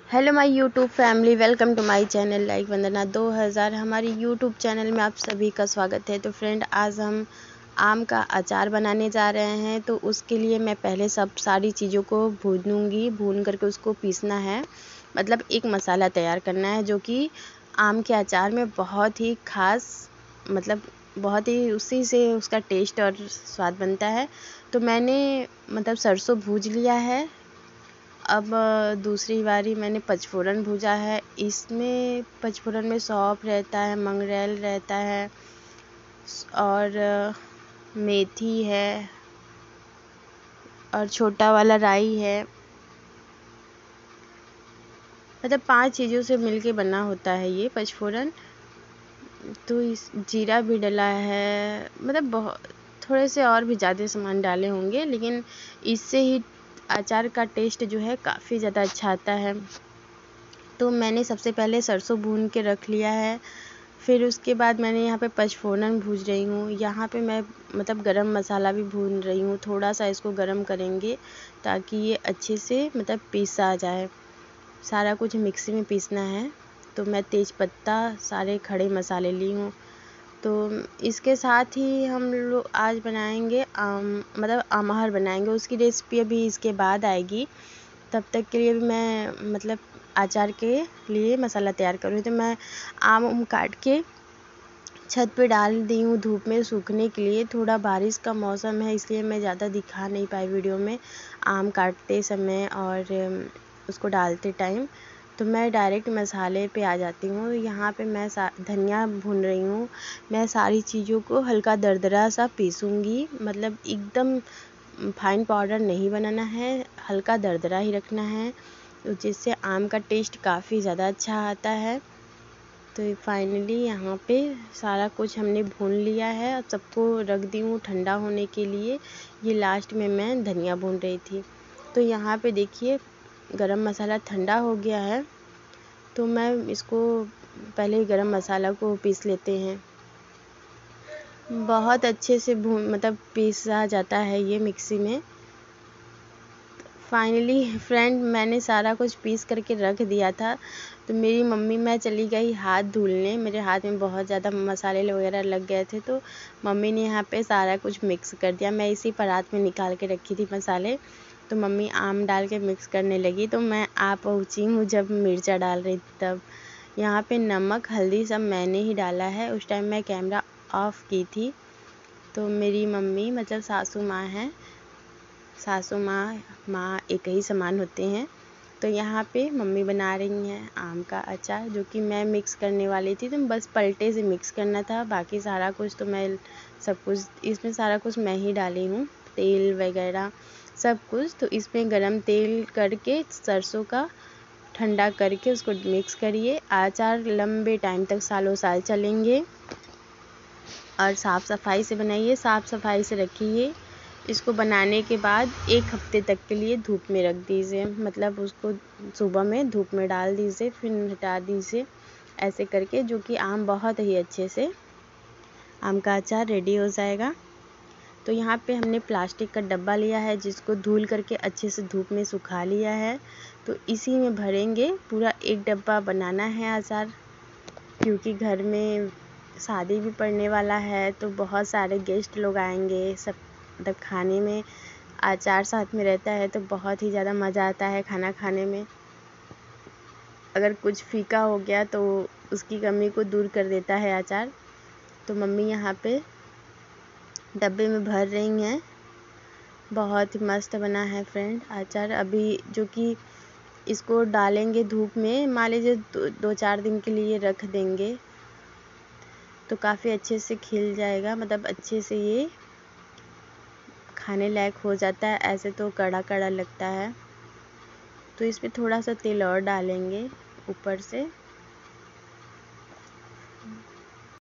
Hello my YouTube family, welcome to my channel like Vandana 2000। हमारी YouTube channel में आप सभी का स्वागत है। तो फ्रेंड, आज हम आम का अचार बनाने जा रहे हैं। तो उसके लिए मैं पहले सारी चीज़ों को भून करके उसको पीसना है। मतलब एक मसाला तैयार करना है जो कि आम के अचार में बहुत ही ख़ास, मतलब बहुत ही उसी से उसका टेस्ट और स्वाद बनता है। तो मैंने सरसों भूज लिया है। अब दूसरी बारी मैंने पचफोरन भूजा है। इसमें पचफोरन में सौंफ रहता है, मंगरेल रहता है और मेथी है और छोटा वाला राई है। मतलब 5 चीज़ों से मिलके बना होता है ये पचफोरन। तो इस जीरा भी डला है, मतलब बहुत थोड़े से और भी ज़्यादा सामान डाले होंगे, लेकिन इससे ही अचार का टेस्ट जो है काफ़ी ज़्यादा अच्छा आता है। तो मैंने सबसे पहले सरसों भून के रख लिया है। फिर उसके बाद मैंने यहाँ पे पचफोरन भूज रही हूँ। यहाँ पे मैं गरम मसाला भी भून रही हूँ। थोड़ा सा इसको गरम करेंगे ताकि ये अच्छे से पीसा जाए। सारा कुछ मिक्सी में पीसना है। तो मैं तेज पत्ता, सारे खड़े मसाले ली हूँ। तो इसके साथ ही हम लोग आज बनाएंगे अमहर बनाएंगे। उसकी रेसिपी अभी इसके बाद आएगी। तब तक के लिए भी मैं अचार के लिए मसाला तैयार कर रही हूँ। तो मैं आम काट के छत पे डाल दी हूँ धूप में सूखने के लिए। थोड़ा बारिश का मौसम है, इसलिए मैं ज़्यादा दिखा नहीं पाई वीडियो में आम काटते समय और उसको डालते टाइम। तो मैं डायरेक्ट मसाले पे आ जाती हूँ। यहाँ पे मैं धनिया भून रही हूँ। मैं सारी चीज़ों को हल्का दरदरा सा पीसूँगी। मतलब एकदम फाइन पाउडर नहीं बनाना है, हल्का दरदरा ही रखना है, तो जिससे आम का टेस्ट काफ़ी ज़्यादा अच्छा आता है। तो फाइनली यहाँ पे सारा कुछ हमने भून लिया है। अब सबको रख दी हूँ ठंडा होने के लिए। ये लास्ट में मैं धनिया भून रही थी। तो यहाँ पे देखिए गरम मसाला ठंडा हो गया है। तो मैं इसको पहले गरम मसाला को पीस लेते हैं। बहुत अच्छे से पीसा जाता है ये मिक्सी में। फाइनली फ्रेंड, मैंने सारा कुछ पीस करके रख दिया था। तो मेरी मम्मी, मैं चली गई हाथ धुलने। मेरे हाथ में बहुत ज़्यादा मसाले वगैरह लग गए थे। तो मम्मी ने यहाँ पे सारा कुछ मिक्स कर दिया। मैं इसी परात में निकाल के रखी थी मसाले। तो मम्मी आम डाल के मिक्स करने लगी। तो मैं आ पहुँची हूँ जब मिर्चा डाल रही थी तब। यहाँ पे नमक हल्दी सब मैंने ही डाला है। उस टाइम मैं कैमरा ऑफ की थी। तो मेरी मम्मी सासू माँ हैं। सासू माँ एक ही समान होते हैं। तो यहाँ पे मम्मी बना रही हैं आम का अचार, जो कि मैं मिक्स करने वाली थी। तो बस पलटे से मिक्स करना था। बाकी सारा कुछ तो मैं सब कुछ इसमें सारा कुछ मैं ही डाली हूँ, तेल वगैरह सब कुछ। तो इसमें गरम तेल करके सरसों का ठंडा करके उसको मिक्स करिए। अचार लंबे टाइम तक सालों साल चलेंगे। और साफ़ सफाई से बनाइए, साफ़ सफाई से रखिए। इसको बनाने के बाद 1 हफ्ते तक के लिए धूप में रख दीजिए। उसको सुबह में धूप में डाल दीजिए, फिर हटा दीजिए। ऐसे करके जो कि आम बहुत ही अच्छे से आम का अचार रेडी हो जाएगा। तो यहाँ पे हमने प्लास्टिक का डब्बा लिया है, जिसको धुल करके अच्छे से धूप में सुखा लिया है। तो इसी में भरेंगे। पूरा 1 डब्बा बनाना है अचार, क्योंकि घर में शादी भी पड़ने वाला है। तो बहुत सारे गेस्ट लोग आएंगे। सब खाने में अचार साथ में रहता है तो बहुत ही ज़्यादा मज़ा आता है खाना खाने में। अगर कुछ फीका हो गया तो उसकी कमी को दूर कर देता है अचार। तो मम्मी यहाँ पे डब्बे में भर रही हैं। बहुत ही मस्त बना है फ्रेंड अचार। अभी जो कि इसको डालेंगे धूप में, मान लीजिए 2-4 दिन के लिए रख देंगे तो काफ़ी अच्छे से खिल जाएगा। अच्छे से ये खाने लायक हो जाता है। ऐसे तो कड़ा कड़ा लगता है। तो इसमें थोड़ा सा तेल और डालेंगे ऊपर से।